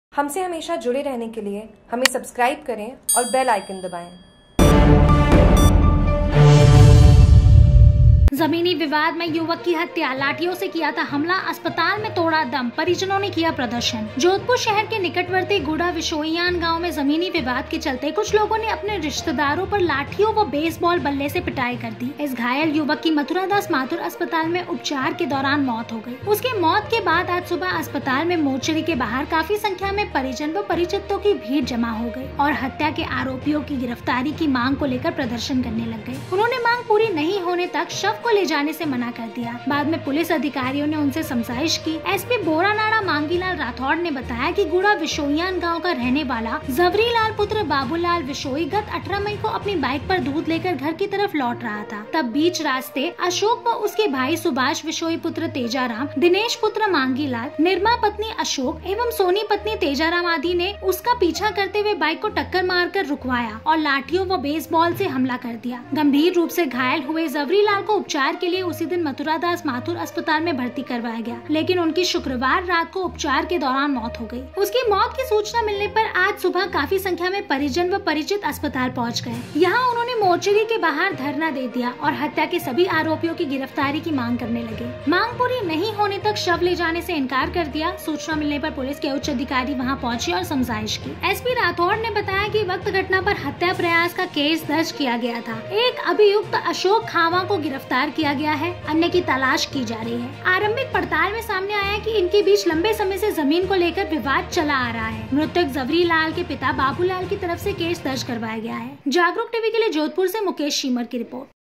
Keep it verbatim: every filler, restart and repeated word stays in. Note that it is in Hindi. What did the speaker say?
हमसे हमेशा जुड़े रहने के लिए हमें सब्सक्राइब करें और बेल आइकन दबाएं। जमीनी विवाद में युवक की हत्या, लाठियों से किया था हमला, अस्पताल में तोड़ा दम, परिजनों ने किया प्रदर्शन। जोधपुर शहर के निकटवर्ती गुड़ा विशोईयान गांव में जमीनी विवाद के चलते कुछ लोगों ने अपने रिश्तेदारों पर लाठियों व बेसबॉल बल्ले से पिटाई कर दी। इस घायल युवक की मथुरादास माथुर अस्पताल में उपचार के दौरान मौत हो गई। उसकी मौत के बाद आज सुबह अस्पताल में मोर्चरी के बाहर काफी संख्या में परिजन व परिचितों की भीड़ जमा हो गयी और हत्या के आरोपियों की गिरफ्तारी की मांग को लेकर प्रदर्शन करने लग गए। उन्होंने मांग पूरी नहीं होने तक शव को ले जाने से मना कर दिया। बाद में पुलिस अधिकारियों ने उनसे समझाइश की। एसपी बोरानाड़ा मांगीलाल राठौड़ ने बताया कि गुड़ा विशोईयान गांव का रहने वाला जवरीलाल पुत्र बाबूलाल विशोई गत अठारह मई को अपनी बाइक पर दूध लेकर घर की तरफ लौट रहा था। तब बीच रास्ते अशोक व उसके भाई सुभाष विशोई पुत्र तेजाराम, दिनेश पुत्र मांगीलाल, निर्मा पत्नी अशोक एवं सोनी पत्नी तेजाराम आदि ने उसका पीछा करते हुए बाइक को टक्कर मारकर रुकवाया और लाठियों व बेसबॉल से हमला कर दिया। गंभीर रूप से घायल हुए जवरीलाल को उपचार के लिए उसी दिन मथुरादास माथुर अस्पताल में भर्ती करवाया गया, लेकिन उनकी शुक्रवार रात को उपचार के दौरान मौत हो गई। उसकी मौत की सूचना मिलने पर आज सुबह काफी संख्या में परिजन व परिचित अस्पताल पहुंच गए। यहाँ उन्होंने मोर्चरी के बाहर धरना दे दिया और हत्या के सभी आरोपियों की गिरफ्तारी की मांग करने लगे। मांग पूरी नहीं होने तक शव ले जाने से इनकार कर दिया। सूचना मिलने पर पुलिस के उच्च अधिकारी वहाँ पहुँचे और समझाइश की। एसपी राठौड़ ने बताया कि वक्त घटना पर हत्या प्रयास का केस दर्ज किया गया था। एक अभियुक्त अशोक खावा को गिरफ्तार किया गया है, अन्य की तलाश की जा रही है। आरंभिक पड़ताल में सामने आया कि इनके बीच लंबे समय से जमीन को लेकर विवाद चला आ रहा है। मृतक जवरीलाल के पिता बाबूलाल की तरफ से केस दर्ज करवाया गया है। जागरूक टीवी के लिए जोधपुर से मुकेश शीमर की रिपोर्ट।